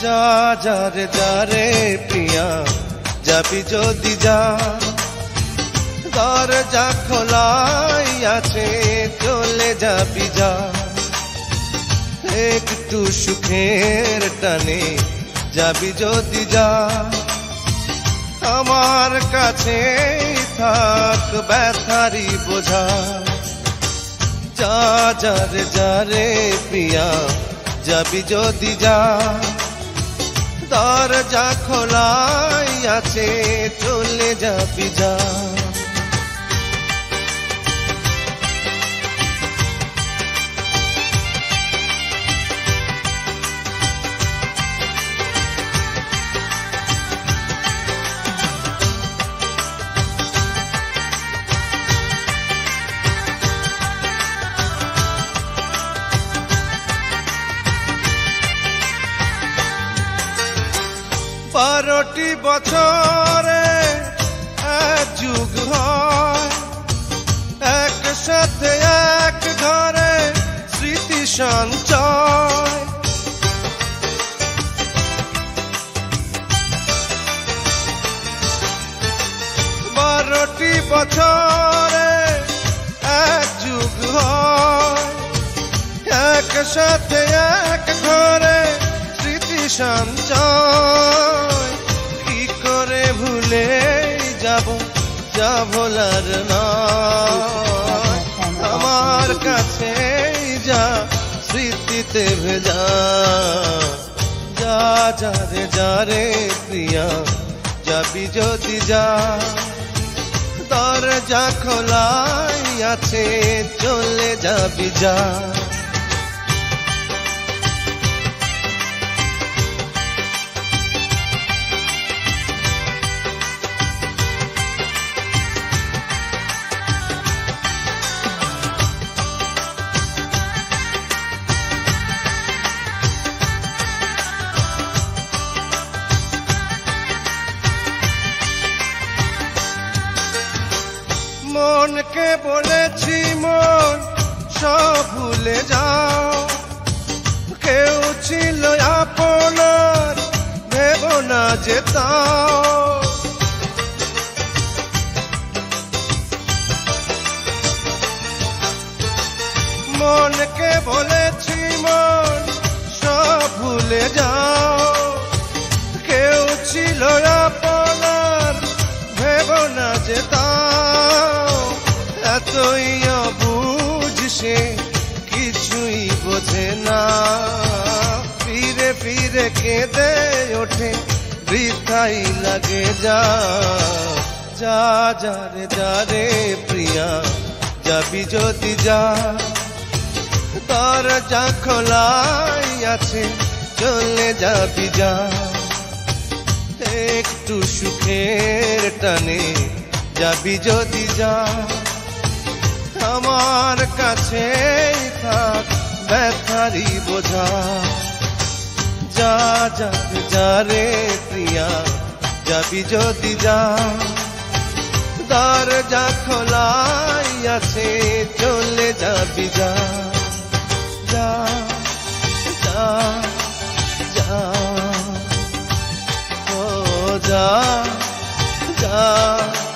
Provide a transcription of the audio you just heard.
যারে যারে প্রিয়া যাবি যদি যা, দরজা খোলাই আছে চলে যাবি যা। একটু সুখের টানে যাবি যদি যা, আমার কাছে থাক ব্যথারি বোঝা। যারে যারে প্রিয়া যাবি যদি যা, দরজা খোলাই আছে চলে যাবি যা। বারোটি বছরে এক যুগ হয়, একসাথে এক ঘরে স্মৃতি সঞ্চয়। বারোটি বছরে এক যুগ হয়, একসাথে এক ঘরে স্মৃতি সঞ্চয়। কি করে ভুলে যাব যা ভোলার নয়, আমার কাছে যা স্মৃতিতে ভেজা। যারে যারে প্রিয়া যাবি যদি যা, দরজা খোলাই আছে চলে যাবি যা। মনকে বলেছি মন সব ভুলে যাও, কেউ ছিল আপনার ভেব না যেতাও। মনকে বলেছি মন সব ভুলে যাও, কেউ ছিল আপনার ভেব না যেতাও। এতই অবুঝ সে কিছুই বোঝে না, ফিরে ফিরে কেঁদে ওঠে বৃথাই লাগে যা। যারে যারে প্রিয়া যাবি যদি যা, দরজা খোলাই আছে চলে যাবি যা। একটু সুখের টানে যাবি যদি যা, আমার কাছে থাক ব্যথারি বোঝা। যারে যারে প্রিয়া যাবি যদি যা, দরজা খোলাই আছে চলে যাবি যা। যা যা যা ও যা যা।